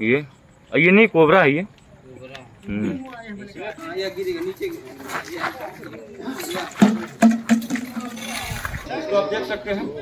ये नहीं कोबरा है ये। इसको आप देख सकते हैं।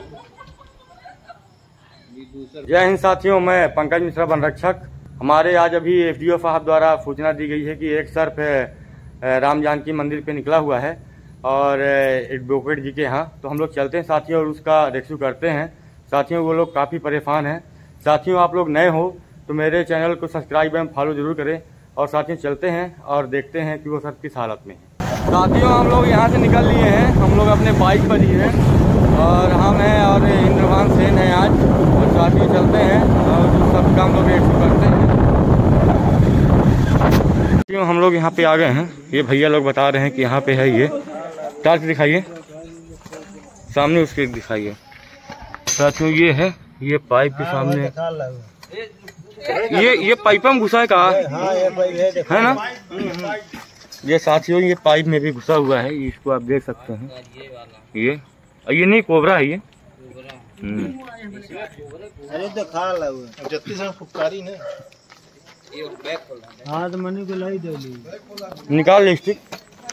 जय हिंद साथियों, मैं पंकज मिश्रा वन रक्षक। हमारे आज अभी एसडीओ साहब द्वारा सूचना दी गई है कि एक सर्प राम जानकी मंदिर पे निकला हुआ है और एडवोकेट जी के यहाँ। तो हम लोग चलते हैं साथियों और उसका रेस्क्यू करते हैं। साथियों वो लोग काफ़ी परेशान हैं। साथियों आप लोग नए हो तो मेरे चैनल को सब्सक्राइब एवं फॉलो जरूर करें। और साथियों चलते हैं और देखते हैं कि वो सर्प किस हालत में है। साथियों हम लोग यहाँ से निकल लिए हैं। हम लोग अपने बाइक पर ही हैं और हम हैं और इंद्रभान सेन है आज। और साथियों चलते हैं और सब काम लोग रेस्क्यू करते हैं। साथियों हम लोग यहाँ पे आ गए हैं। ये भैया लोग बता रहे हैं कि यहाँ पे है। ये टार्च दिखाइए, सामने उसके दिखाइए। साथियों ये है, ये पाइप के सामने ये पाइप में घुसा है कहा है ना। ये साथियों ये पाइप में भी घुसा हुआ है। इसको आप देख सकते हैं। ये नहीं कोबरा है ये। अरे तो खा लगा जत्ती से फुफकारी ने हाँ तो मनी को लाई दे निकाल ले स्टिक।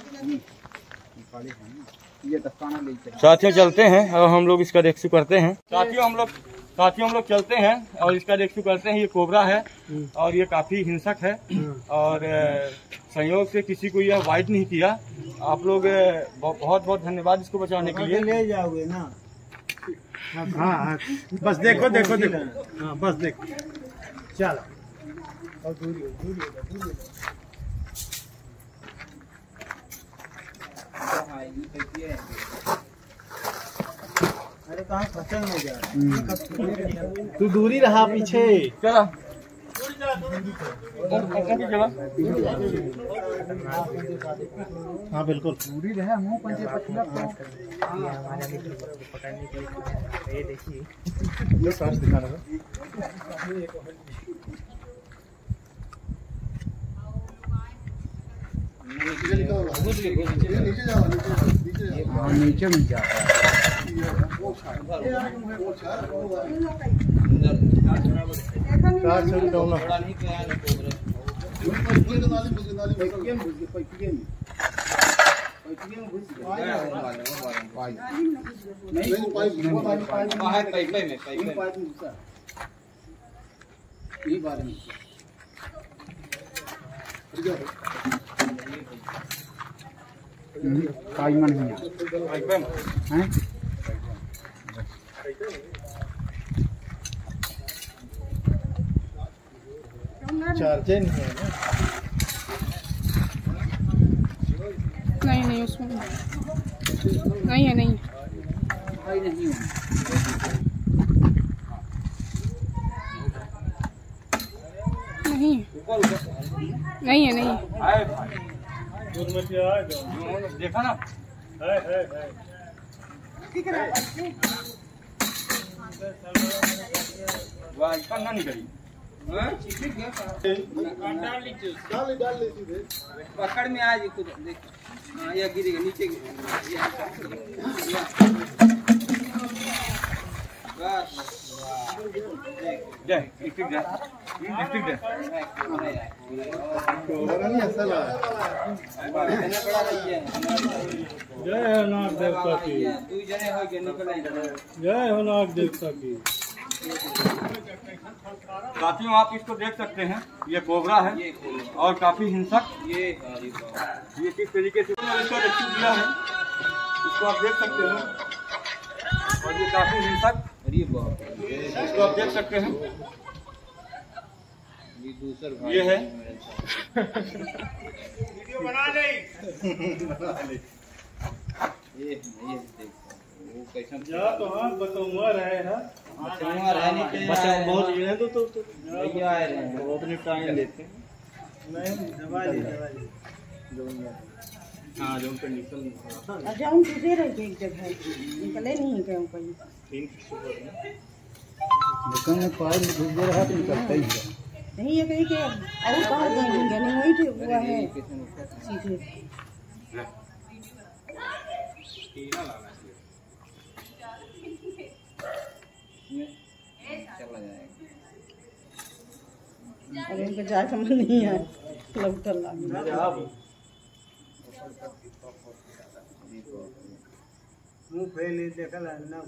साथियों चलते हैं और हम लोग इसका रेस्क्यू करते हैं। साथियों हम लोग चलते हैं और इसका रेस्क्यू करते हैं। ये कोबरा है और ये काफी हिंसक है और संयोग से किसी को यह वाइट नहीं किया। आप लोग बहुत बहुत धन्यवाद इसको बचाने के लिए। ले जाओगे ना। हाँ बस देखो हाँ बस देखो चलो और दूरी अरे कहाँ फसल में जा तू दूरी रहा पीछे चला। हाँ बिल्कुल दूरी रहे मुँह पंचे पकड़ने के लिए। ये देखिए ये सर्च दिखा रहा नीचे में जा चार्जर नहीं है ना। नहीं उसमें नहीं है। नहीं देखा ना ना निकली पकड़ में आज कुछ ये गिरेगा नीचे जय हो नाग देवता की। जय हो नाग देवता की। साथियों आप इसको देख सकते हैं। ये कोबरा है और काफी हिंसक। ये किस तरीके से इसका रेस्क्यू किया है इसको आप देख सकते हैं। और ये काफी हिंसक इसको आप देख सकते हैं। ये है वीडियो बना ले। जा तो हाँ बतौआ रहे हैं बच्चा बहुत ये तो भैया आए रहे वो अपने टाइम लेते हैं। नहीं दवा ली हाँ जो कंडीशन अच्छा हम दे रहे थे एक जगह निकले नहीं कहीं कहीं दुकान में पाइप घुस दे रहा तो निकलता ही है। नहीं ये कहीं के और कहाँ गए नहीं वही थे हुआ है सीधे चला जाएगा। और उनके जाए का मन नहीं है लौटल लागे मुंह फैले देखल ना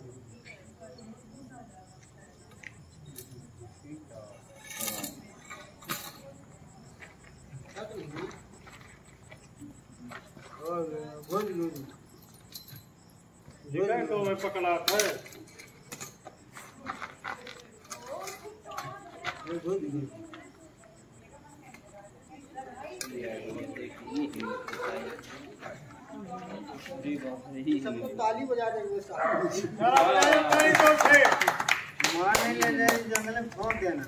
तो मैं पकड़ा था ताली बजा देंगे जंगल में छोड़ देना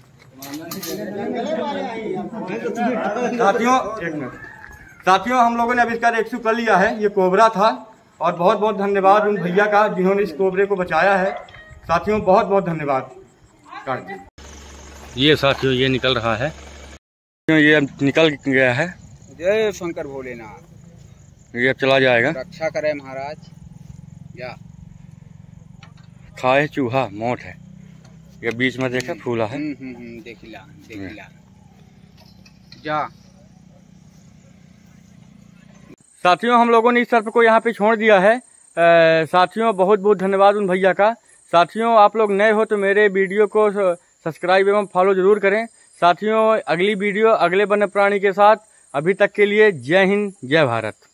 साथियों हम लोगों ने अब इसका रेस्क्यू कर लिया है। ये कोबरा था और बहुत बहुत धन्यवाद उन भैया का जिन्होंने इस कोबरे को बचाया है। साथियों बहुत बहुत धन्यवाद। ये साथियों ये निकल रहा है, ये अब निकल गया है। जय शंकर भोलेनाथ। ये अब चला जाएगा। रक्षा करे महाराज। या खाए चूहा मोट है। ये बीच में देखा फूला है। देखिला जा। साथियों हम लोगों ने इस सर्प को यहाँ पे छोड़ दिया है। साथियों बहुत बहुत धन्यवाद उन भैया का। साथियों आप लोग नए हो तो मेरे वीडियो को सब्सक्राइब एवं फॉलो जरूर करें। साथियों अगली वीडियो अगले वन्य प्राणी के साथ। अभी तक के लिए जय हिंद जय भारत।